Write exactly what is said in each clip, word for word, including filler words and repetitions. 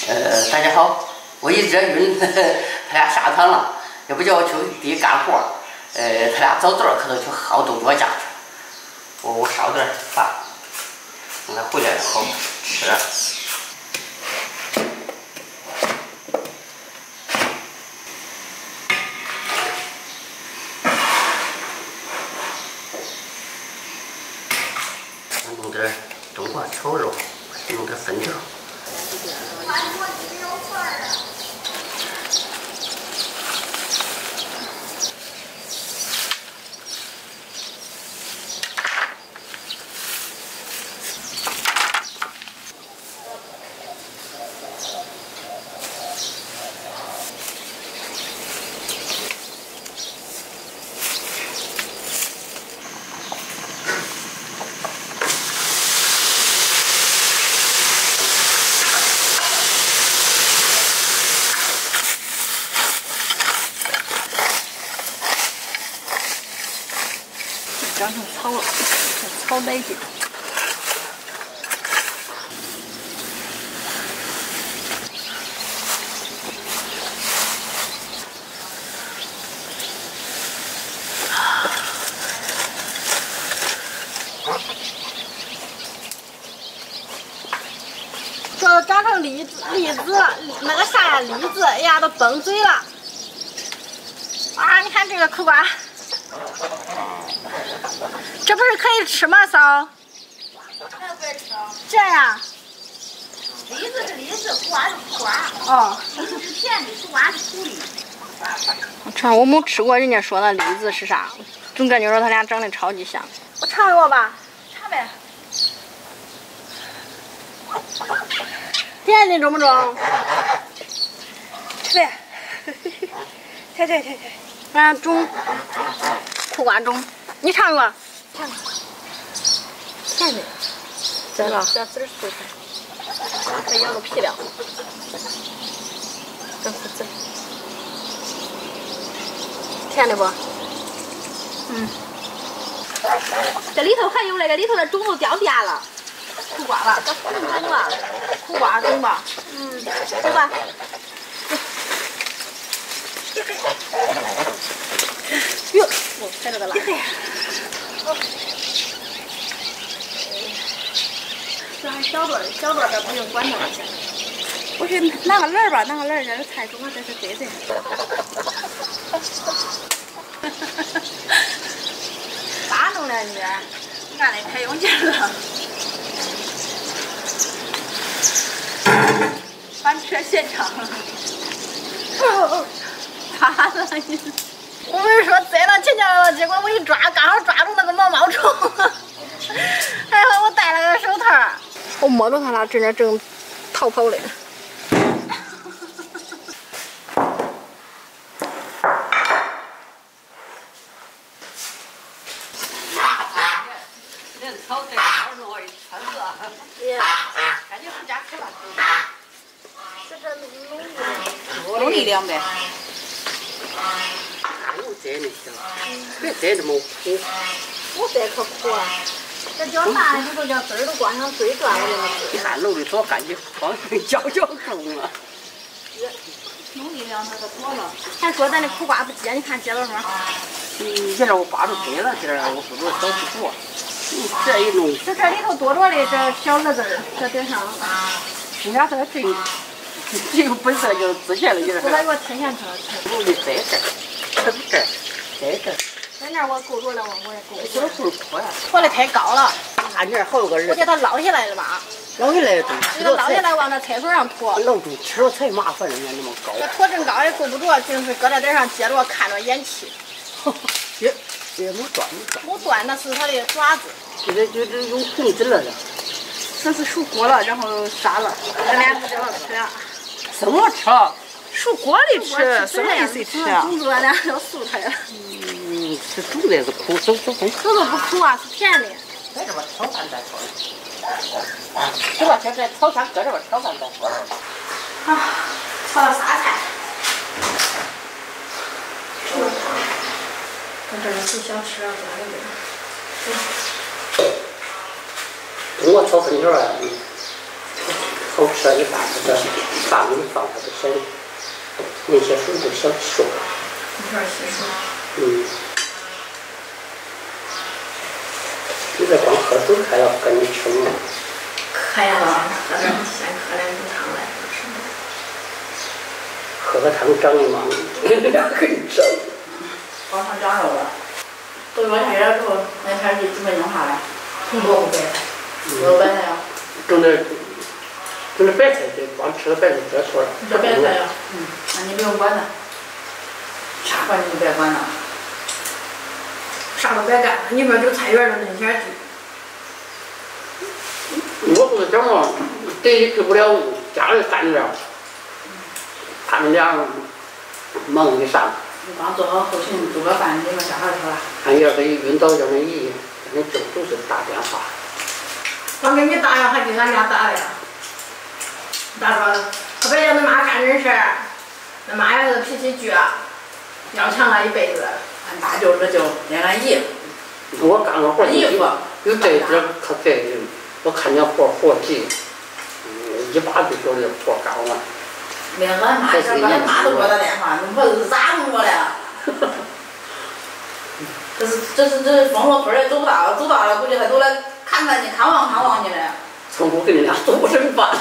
呃，大家好，我一热晕，呵呵他俩下团了，也不叫我去地干活，呃，他俩早早可能去薅豆角架去。我我烧点饭，等他回来好吃。弄点冬瓜炒肉，弄点粉条。 长成草了，草带劲。 这长成栗子，栗子那个啥呀，栗子，哎呀，都崩嘴了。啊，你看这个苦瓜。这不是可以吃吗，嫂？ 那不能吃。 这呀？ 栗子是栗子，苦瓜是苦瓜。 哦。 栗子是甜的，苦瓜是苦的。 我尝，我没吃过人家说的栗子是啥，总感觉说他俩长得超级像。 我尝一个吧。 尝呗。 甜的中不中？ 吃呗。对对对对。 啊，中。苦瓜中，你尝过？ 尝过。 甜的。对了，这籽儿碎开，再咬个皮了。这是籽儿。甜的不？嗯。 这里头还有那个里头的种都掉地下了，苦瓜了，这苦种了，苦瓜种吧。嗯，走吧。哟，我踩着个垃圾。这还小段儿，小段儿的不用管它了。我去拿个篮儿吧，拿个篮儿，这是菜种啊，这是对对。咋弄的你？俺那开用劲了。翻车现场。咋了你？ 我跟你说，栽到前脚了，结果我一抓，刚好抓住那个毛毛虫，还好我戴了个手套。 我摸着他俩正在正逃跑嘞。 人草在二弄一穿子，赶紧回家吃饭。 这是努力量呗。 不用摘那些了，别摘这么苦。 我这可苦啊！这叫啥呢？这都叫籽儿都光想嘴断了那个你看楼里多干净，光搅搅种了。 努力量它都多了。还说咱的苦瓜不结，你看结了吗？ 嗯，这让我扒着堆了，这我不如小不着。嗯，这一弄， 这这里头多着的这小蛾子，这顶上。 人家这个真，这个本色就自现了，就是。 我来给我贴上去了。 努力在这儿，这这儿，在这儿。 在那儿我够着了，我我也够着这了。 会儿坡呀， 坡的太高了。 俺这儿好有个人。 我给它捞下来了吧？ 捞下来对。 给它捞下来往那厕所上拖。 捞住吃了才麻烦，人家那么高。 这拖真高也够不着，就是搁在顶上接着看着眼气。 这这没断没断。 没断，那是它的爪子。 这个就这有红籽了的。 这是熟过了，然后杀了，这俩不就要吃了？ 什么吃了？ 熟过的吃，什么意思吃啊？ 种子俺俩要素它呀。 嗯，是种的是苦，走走走。 这个不苦啊，是甜的。 在这边炒饭再说。这边现在炒饭搁这边炒饭再说。 啊，炒了啥菜？跟这个煮小吃啊，这个。 我炒粉条啊，好好吃，一大这个大米放它就行。那些水就小熟。 一片稀疏。 嗯。你这光喝水还要跟你吃吗？ 可呀，喝点先喝两口汤来吃。 喝个汤长的嘛，两个人整。 煲汤长肉了，都落下热之后，那天就准备弄啥嘞？ 红萝卜白菜。 萝卜白菜呀。 整点整点白菜，就光吃了白菜这错了。 这白菜呀。 嗯，那你不用管它，啥活你就别管了。 啥都别干了，你说这个菜园儿那些我不是讲嘛，这治不了家里干点，他们俩忙的啥？ 你刚做好后勤，做个饭，你们下班去了。 俺爷给晕倒叫那姨，那就都是打电话。 我给你打呀，还给俺家打了呀。打说，可别叫恁妈干这事儿，恁妈也是脾气倔，要强了一辈子。 俺大舅这就连俺姨。 我干个活衣服。 有这点可费的，我看见活活急，嗯，一把就叫这活干完。 连俺妈这把俺妈都给我打电话，恁婆子是咋弄我的？这是这是这风火村也走不到，走到了估计还都来看看你，看望看望你嘞。 从我跟你俩做不成饭。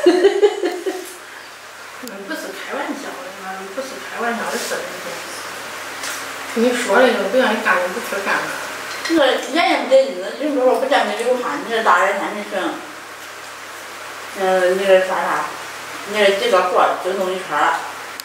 嗯，不是开玩笑的，不是开玩笑的事儿。你说那个不让你干，你不去干了。 你说眼也不得劲，人说说不见你流汗，你这大热天你说，嗯，你这啥啥，你这几个活儿就弄一圈儿。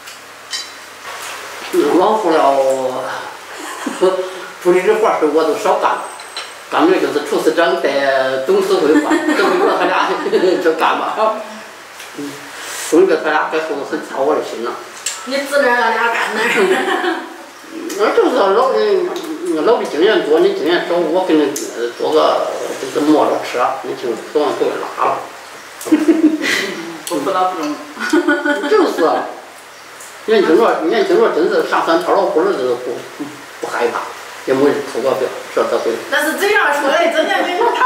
嗯，往后了，处理这活儿我都少干，干的就是厨师长带董事会办，等于他俩就干吧。嗯，总觉得他俩在后头很操我的心呐。 你指着俺俩干哪儿？ 那就是老的，老的经验多，你经验少，我给你做个就是磨着吃，你就总要给我拉了。 不不老不中。 就是，年轻着年轻着真是上山掏老虎的，就是不不害怕，也没人吐个表，这这回。 那是这样说的，真的没有